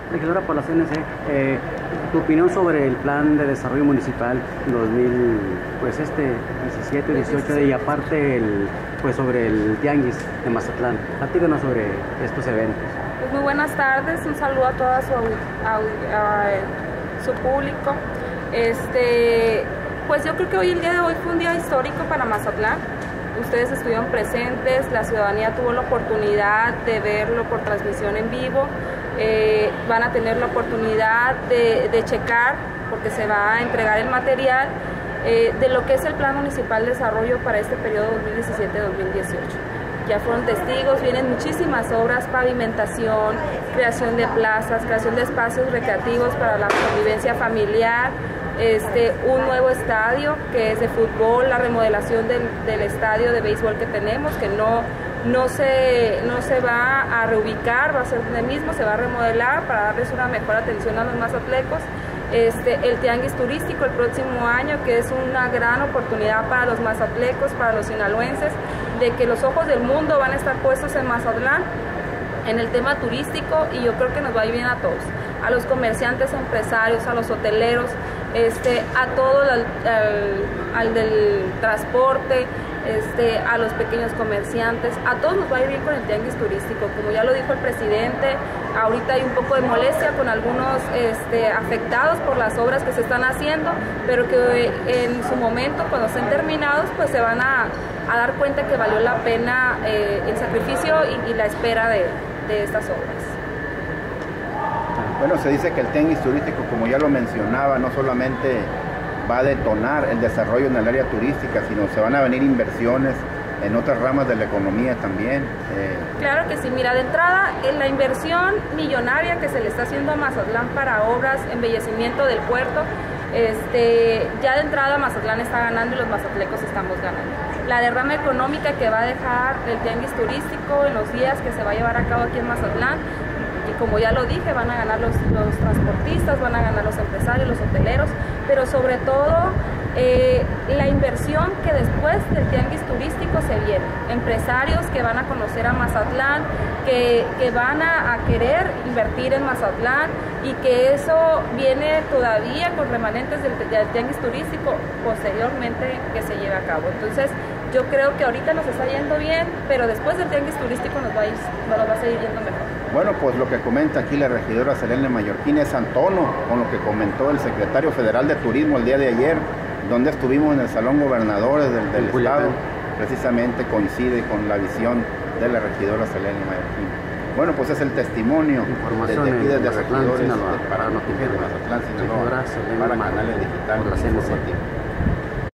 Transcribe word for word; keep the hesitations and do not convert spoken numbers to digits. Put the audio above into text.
Regidora, por la C N C, eh, tu opinión sobre el plan de desarrollo municipal dos mil, pues este diecisiete, dieciocho y aparte el, pues sobre el tianguis de Mazatlán. Platícanos sobre estos eventos. Pues muy buenas tardes, un saludo a todo su, a, a, su público. Este, pues yo creo que hoy el día de hoy fue un día histórico para Mazatlán. Ustedes estuvieron presentes, la ciudadanía tuvo la oportunidad de verlo por transmisión en vivo. Eh, van a tener la oportunidad de, de checar, porque se va a entregar el material eh, de lo que es el Plan Municipal de Desarrollo para este periodo dos mil diecisiete a dos mil dieciocho. Ya fueron testigos, vienen muchísimas obras, pavimentación, creación de plazas, creación de espacios recreativos para la convivencia familiar, este, un nuevo estadio que es de fútbol, la remodelación del, del estadio de béisbol que tenemos, que no, no, se, no se va a reubicar, va a ser el mismo, se va a remodelar para darles una mejor atención a los mazatlecos. Este, el tianguis turístico el próximo año, que es una gran oportunidad para los mazatlecos, para los sinaloenses, de que los ojos del mundo van a estar puestos en Mazatlán, en el tema turístico, y yo creo que nos va a ir bien a todos, a los comerciantes, empresarios, a los hoteleros, este, a todo al, al, al del transporte, este, a los pequeños comerciantes, a todos nos va a ir bien con el tianguis turístico. Como ya lo dijo el presidente, ahorita hay un poco de molestia con algunos este, afectados por las obras que se están haciendo, pero que en su momento, cuando estén terminados, pues se van a, a dar cuenta que valió la pena eh, el sacrificio y, y la espera de, de estas obras. Bueno, se dice que el tianguis turístico, como ya lo mencionaba, no solamente va a detonar el desarrollo en el área turística, sino se van a venir inversiones en otras ramas de la economía también. Eh. Claro que sí, mira, de entrada, en la inversión millonaria que se le está haciendo a Mazatlán para obras, embellecimiento del puerto, este, ya de entrada Mazatlán está ganando y los mazatlecos estamos ganando. La derrama económica que va a dejar el tianguis turístico en los días que se va a llevar a cabo aquí en Mazatlán, y como ya lo dije, van a ganar los, los transportistas, van a ganar los empresarios, los hoteleros, pero sobre todo eh, la inversión que después del tianguis turístico se viene. Empresarios que van a conocer a Mazatlán, que, que van a, a querer invertir en Mazatlán, y que eso viene todavía con remanentes del, del tianguis turístico posteriormente que se lleve a cabo. Entonces yo creo que ahorita nos está yendo bien, pero después del tianguis turístico nos va a, ir, nos va a seguir yendo mejor. Bueno, pues lo que comenta aquí la regidora Selene Mallorquín es antono con lo que comentó el secretario federal de Turismo el día de ayer, donde estuvimos en el Salón Gobernadores del, del Estado. Precisamente coincide con la visión de la regidora Selene Mallorquín. Bueno, pues es el testimonio Información desde aquí, desde Mazatlán, regidores Sinaloa, para Noticias de Mazatlán, Sinaloa, para Canales Digitales.